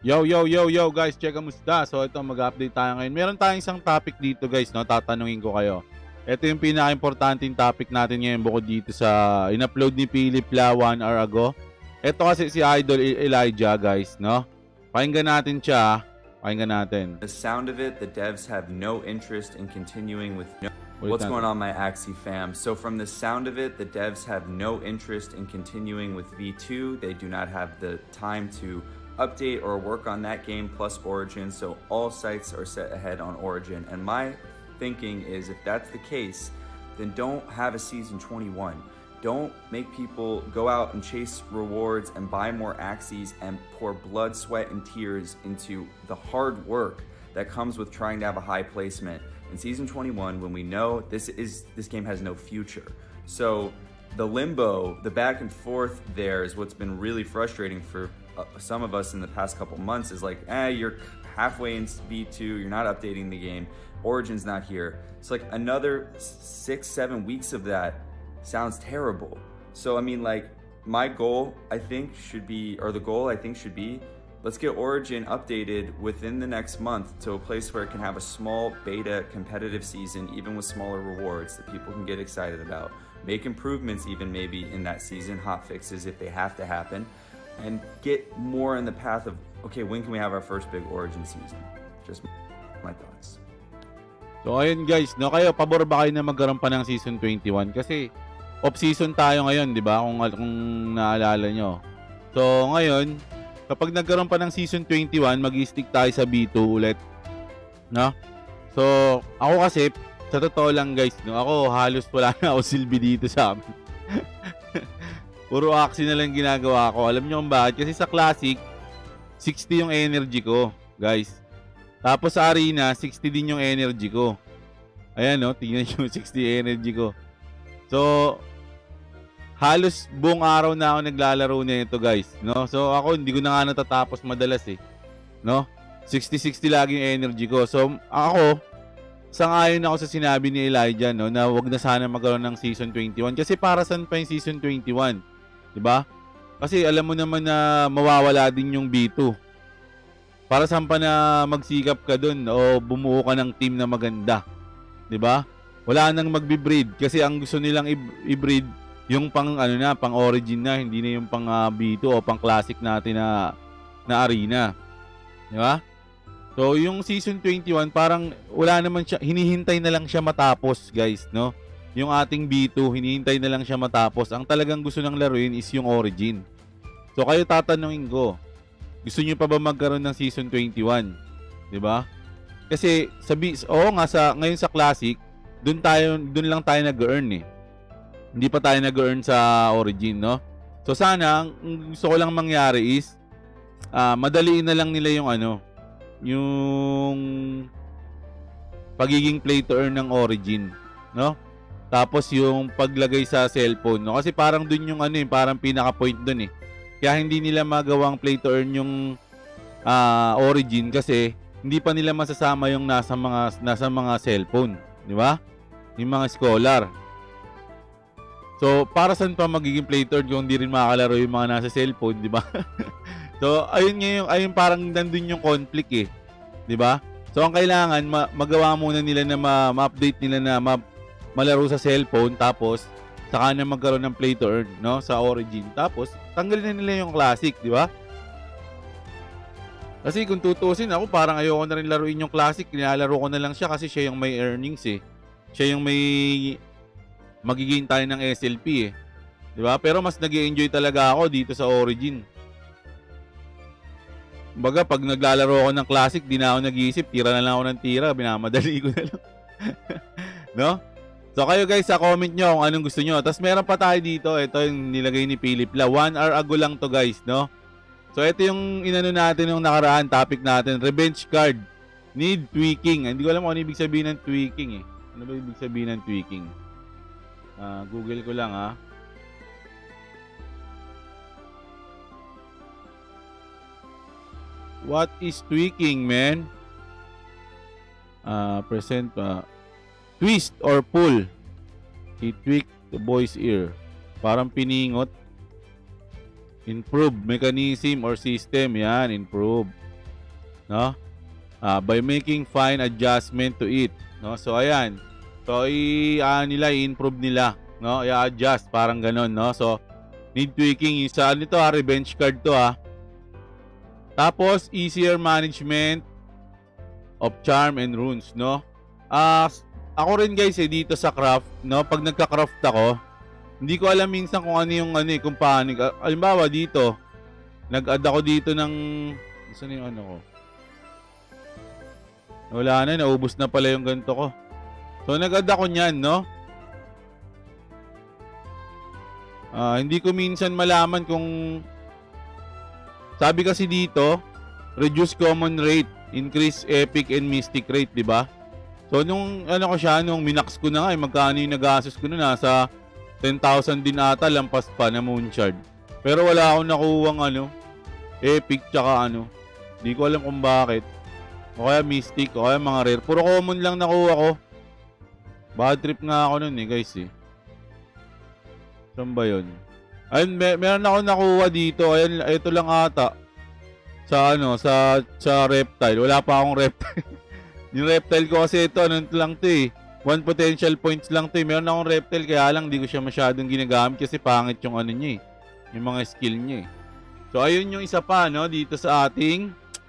Yo guys, check kamusta? So ito mag-update tayo ngayon. Meron tayong isang topic dito guys, no? Tatanungin ko kayo. Ito yung pinaka-importanting topic natin ngayon bukod dito sa in-upload ni Philip La 1 hour ago. Ito kasi si Idol Elijah guys, no? Pakinggan natin siya. Pakinggan natin. The sound of it, the devs have no interest in continuing with What's going on, my Axie fam? So from the sound of it, the devs have no interest in continuing with V2. They do not have the time to update or work on that game plus Origin, so all sites are set ahead on Origin. And my thinking is, if that's the case, then don't have a Season 21. Don't make people go out and chase rewards and buy more Axies and pour blood, sweat, and tears into the hard work that comes with trying to have a high placement in Season 21 when we know this game has no future. So the limbo, the back and forth there is what's been really frustrating for some of us in the past couple months. Is like, you're halfway in V2, you're not updating the game, Origin's not here. It's like another 6-7 weeks of that sounds terrible. So I mean, like, my goal I think should be, or the goal I think should be, let's get Origin updated within the next month to a place where it can have a small beta competitive season, even with smaller rewards that people can get excited about. Make improvements even maybe in that season, hot fixes if they have to happen, and get more in the path of, okay, when can we have our first big Origin season? Just my thoughts. So ayun guys, no, kayo pabor ba kayo na magkaroon pa ng Season 21? Kasi off-season tayo ngayon, di ba? Kung naalala nyo. So ngayon, kapag nagkaroon pa ng Season 21, mag-stick tayo sa B2 ulit. No? So, ako kasi, sa totoo lang guys, no, ako halos wala na ako silbi dito sa amin. Puro Axie na lang ginagawa ko. Alam nyo kung bakit? Kasi sa Classic, 60 yung energy ko, guys. Tapos sa Arena, 60 din yung energy ko. Ayan, no? Tingnan nyo, 60 energy ko. So, halos buong araw na ako naglalaro na ito guys, no? So ako hindi ko na nga natatapos madalas eh, no? 60-60 lagi yung energy ko. So ako, sangayon ako sa sinabi ni Elijah, no, na wag na sana magkaroon ng Season 21 kasi para saan pa yung Season 21, di ba? Kasi alam mo naman na mawawala din yung B2. Para saan pa na magsikap ka dun o bumuo ka ng team na maganda, di ba? Wala nang magbi-breed kasi ang gusto nilang i-breed yung pang pang Origin na, hindi na yung pang B2 o pang classic natin na arena. Di ba? So, yung Season 21 parang wala naman siya, hinihintay na lang siya matapos, guys, no? Yung ating B2, hinihintay na lang siya matapos. Ang talagang gusto ng laruin is yung Origin. So, kayo tatanungin ko, gusto niyo pa ba magkaroon ng Season 21? Di ba? Kasi ngayon sa classic, doon lang tayo nag-earn eh. Hindi pa tayo nag-earn sa Origin, no? So sana, ang gusto ko lang mangyari is madaliin na lang nila yung yung pagiging play to earn ng Origin, no? Tapos yung paglagay sa cellphone, no? Kasi parang dun yung parang pinaka-point dun eh. Kaya hindi nila magawang play to earn yung Origin kasi hindi pa nila masasama yung nasa mga cellphone, di ba? Yung mga scholar. So, para saan pa magiging play to earn kung hindi rin makakalaro yung mga nasa cellphone, di ba? So, ayun parang nandun yung conflict eh. Di ba? So, ang kailangan, magawa muna nila na ma-update nila na malaro sa cellphone, tapos, saka na magkaroon ng play to earn, no? Sa Origin. Tapos, tanggalin na nila yung classic, di ba? Kasi kung tutusin ako, parang ayoko na rin laruin yung classic. Nilalaro ko na lang siya kasi siya yung may earnings eh. Siya yung may magiging tayo ng SLP eh. Di ba? Pero mas nag-i-enjoy talaga ako dito sa Origin. Kumbaga, pag naglalaro ako ng Classic, di na ako nag-iisip. Tira na lang ako ng tira. Binamadali ko na lang. No? So, kayo guys, sa comment nyo kung anong gusto nyo. Tapos, meron pa tayo dito. Ito yung nilagay ni Philip La. 1 hour ago lang to guys, no? So, ito yung inano natin yung nakaraan. Topic natin. Revenge card. Need tweaking. Hindi ko alam kung ano ibig sabihin ng tweaking eh. Ano ba ibig sabihin ng tweaking? Google ko lang ha. What is tweaking, man? Twist or pull. He tweaked the boy's ear. Parang piningot. Improve mechanism or system. Yan, improve. no? By making fine adjustment to it, no? So ayan. So i-improve nila, no? I-adjust parang ganoon, no? So need tweaking isa nito revenge card to Tapos easier management of charm and runes, no? Ako rin guys dito sa craft, no? Pag nagka-craft ako, hindi ko alam minsan kung ano yung kung paano. Halimbawa dito, nag-add ako dito ng saan yung ano ko? Wala na, naubos na pala yung ganito ko. So nag-add ako niyan, no? Hindi ko minsan malaman kung sabi kasi dito, reduce common rate, increase epic and mystic rate, di ba? So nung ano ko siya, nung minax ko na nga, magkano yung nagastos ko na nasa 10,000 din ata, lampas pa na Moonshard. Pero wala akong nakuwang epic tsaka Hindi ko alam kung bakit. O kaya mystic, o kaya mga rare. Puro common lang nakuha ko. Bad trip nga ako nun guys Saan ba yun? Ayun, meron ako nakuha dito. Ayun, ito lang ata. Sa sa reptile. Wala pa akong reptile. Yung reptile ko kasi ito, lang to 1 potential points lang to Meron akong reptile, kaya lang di ko siya masyadong ginagamit kasi pangit yung niya yung mga skill niya So ayun yung isa pa, no, dito sa ating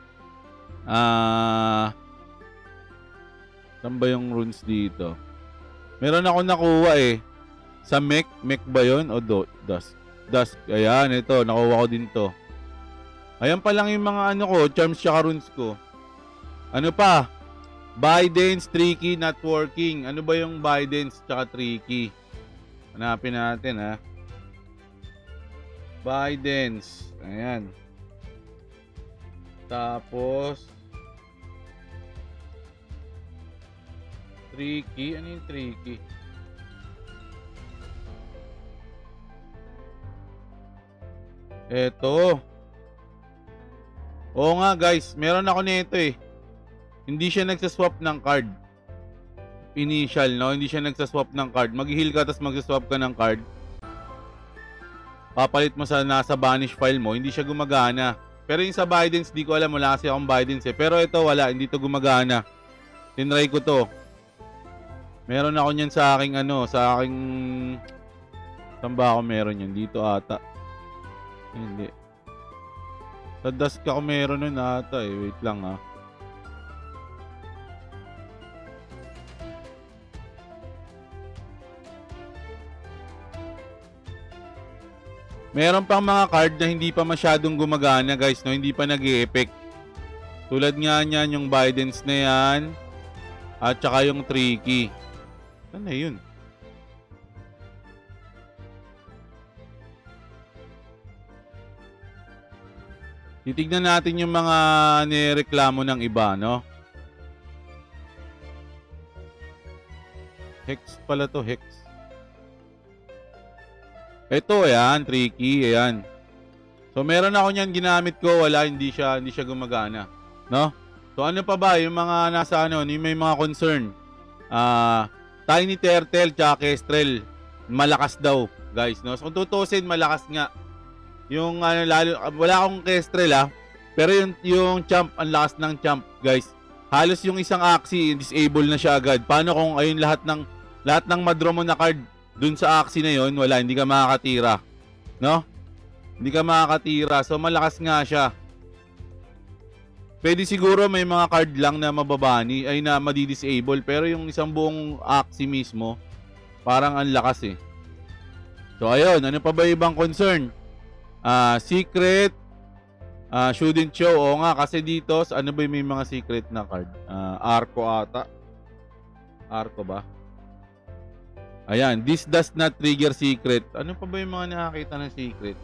saan ba yung runes dito? Meron ako nakuha sa mech ba yun? O dusk. Ayan, ito, nakuha ko din to. Ayan pa lang yung mga ko, charms tsaka runes ko. Ano pa? Bidens, tricky, not working. Ano ba yung Bidens tsaka tricky? Hanapin natin Bidens. Ayan. Tapos tricky. Ano yung tricky? Eto. Oo nga guys, meron ako nito Hindi siya nagsaswap ng card. Initial, no? Hindi siya nagsaswap ng card. Mag-heal ka tapos magsaswap ka ng card. Papalit mo sa nasa banish file mo, hindi siya gumagana. Pero yung sa Bidens, di ko alam, wala kasi akong Bidens Pero ito wala, hindi to gumagana. Tinry ko to. Meron ako niyan sa aking saan ba ako meron yan? Dito ata. Hindi. Sa dusk ako meron nun ata Wait lang Meron pang mga card na hindi pa masyadong gumagana guys, no? Hindi pa nag-e-effect. Tulad nga niyan yung Bidens na yan. At saka yung tricky. Saan na yun? Titignan natin yung mga nireklamo ng iba, no? Hex pala to, Hex. Ito, ayan, tricky, ayan. So, meron ako niyan, ginamit ko, wala, hindi siya gumagana, no? So, ano pa ba, yung mga nasa yung may mga concern. Tiny Turtle, tsaka Kestrel, malakas daw, guys, no? So, kung tutusin, malakas nga. Yung, lalo, wala akong Kestrel, pero yung champ, ang lakas ng champ, guys. Halos yung isang Axie, disable na siya agad. Paano kung, ayun, lahat ng madraw mo na card, dun sa Axie na yon, wala, hindi ka makakatira. No? Hindi ka makakatira. So, malakas nga siya. Pwede siguro may mga card lang na mababani, ay na madi-disable. Pero yung isang buong Axie mismo, parang ang lakas So, ayun. Ano pa ba ibang concern? Secret. Shouldn't show. Oo nga, kasi dito, ano ba may mga secret na card? Arco ata. Arco ba? Ayan, this does not trigger secret. Ano pa ba yung mga nakakita ng secret?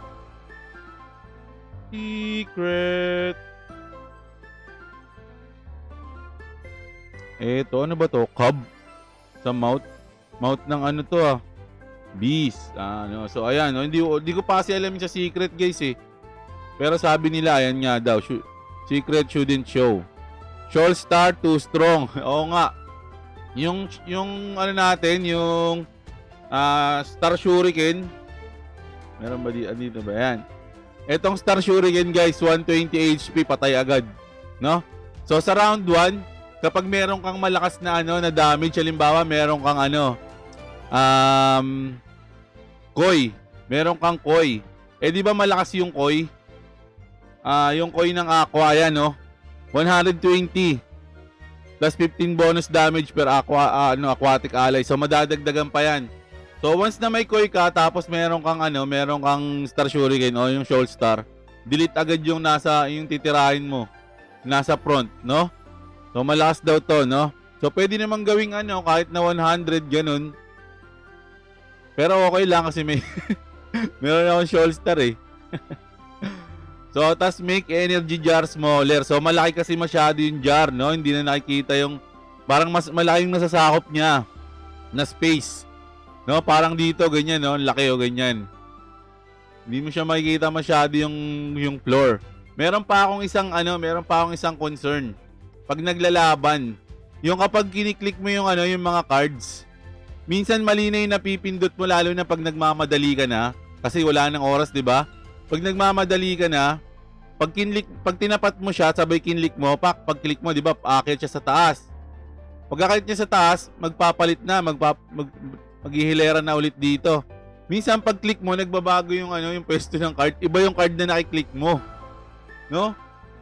Secret. Eto, ano ba to? Cub. Sa mouth. Mouth ng ano to Beast. So, ayan. Hindi ko pa kasi alam sa secret guys Pero sabi nila, ayan nga daw. Secret shouldn't show. Shoal Star too strong. Oo nga. Yung ano natin, yung Star Shuriken. Meron ba dito ba? Yan. Etong Star Shuriken guys, 120 HP, patay agad. no? So sa round 1, kapag meron kang malakas na na damage, halimbawa meron kang koi, meron kang koi. Di ba malakas yung koi? Yung koi ng aqua yan, no? 120 plus 15 bonus damage per aquatic ally. So madadagdagan pa yan. So once na may koi ka, tapos meron kang Star Shuriken o yung Shoal Star, delete agad yung titirahin mo nasa front, no? So malakas daw to, no? So pwede namang gawing kahit na 100 ganun. Pero okay lang kasi may meron akong Shoal Star eh. So tas make energy jar smaller. So malaki kasi masyado yung jar, no? Hindi na nakikita yung parang mas malaking nasasakop niya na space. No, parang dito ganyan, no? Laki o ganyan. Hindi mo siya makikita masyado yung floor. Meron pa akong isang concern. Pag naglalaban, yung kapag kiniklik mo yung mga cards, minsan mali na yung napipindot mo, lalo na pag nagmamadali ka na kasi wala nang oras, 'di ba? Pag nagmamadali ka na, pag tinapat mo siya, sabay kinlik mo, pag click mo, 'di ba? Aakyat siya sa taas. Pag aakyat niya sa taas, magpapalit na, maghihilera na ulit dito. Minsan pag click mo, nagbabago yung yung pwesto ng card. Iba yung card na nakiklik mo. No?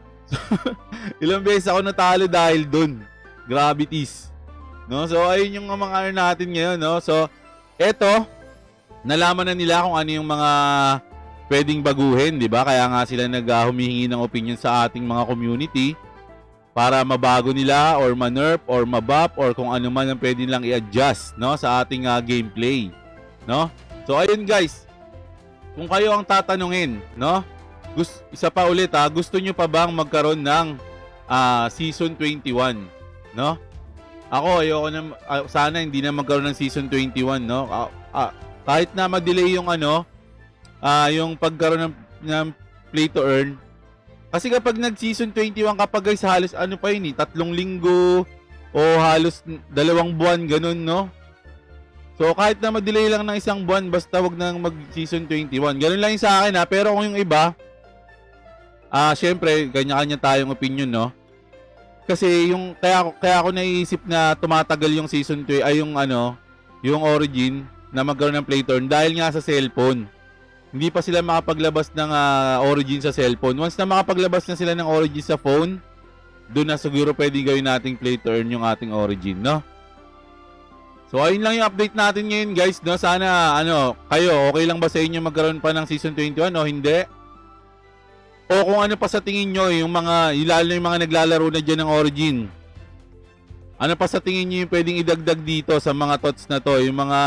Ilang beses ako natalo dahil dun. Gravities. No? So ayun yung mga natin ngayon, no? So eto, nalaman na nila kung ano yung mga pwedeng baguhin, 'di ba? Kaya nga sila humihingi ng opinion sa ating mga community para mabago nila or ma-nerf or ma-buff or kung ano man ang pwede lang i-adjust, no, sa ating gameplay, no? So ayun guys, kung kayo ang tatanungin, no? Isa pa ulit gusto nyo pa bang magkaroon ng season 21, no? Ako ayoko na, sana hindi na magkaroon ng season 21, no? Kahit na ma-delay yung yung pagkaroon ng play to earn. Kasi kapag nag-season 21 kapag guys, halos 3 linggo o halos 2 buwan, ganun, no? So kahit na ma-delay lang ng 1 buwan, basta wag nang mag-season 21. Ganun lang yung sa akin pero kung yung iba, syempre, kanya-kanya tayong opinion, no? Kasi kaya ako naiisip na tumatagal yung season 2 yung Origin na magkaroon ng play turn dahil nga sa cellphone. Hindi pa sila makapaglabas ng Origin sa cellphone. Once na makapaglabas na sila ng Origin sa phone, doon na siguro pwedeng gawin nating play to earn yung ating Origin, no? So ayun lang yung update natin ngayon guys, no? Sana kayo okay lang ba sa inyo magkaroon pa ng season 21 o hindi? O kung ano pa sa tingin nyo yung lalo yung mga naglalaro na dyan ng Origin, ano pa sa tingin nyo yung pwedeng idagdag dito sa mga thoughts na to? Yung mga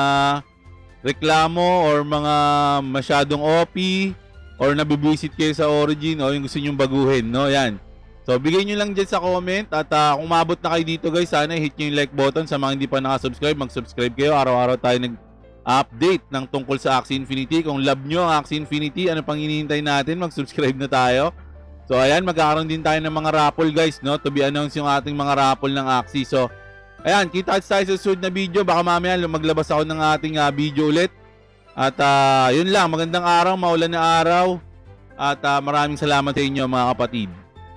reklamo or mga masyadong OP or nabibisit kayo sa Origin o yung gusto nyong baguhin, no? Yan. So bigay nyo lang dyan sa comment at kung mabot na kayo dito guys, sana hit nyo yung like button. Sa mga hindi pa nakasubscribe, mag-subscribe kayo. Araw-araw tayo nag-update ng tungkol sa Axie Infinity. Kung love nyo ang Axie Infinity, ano pang hinihintay natin? Mag-subscribe na tayo. So ayan, magkakaroon din tayo ng mga raffle guys, no? To be announced yung ating mga raffle ng Axie. So ayan, kita tayo sa susunod na video. Baka mamaya maglabas ako ng ating video ulit. At yun lang, magandang araw, maulan na araw. At maraming salamat sa inyo mga kapatid.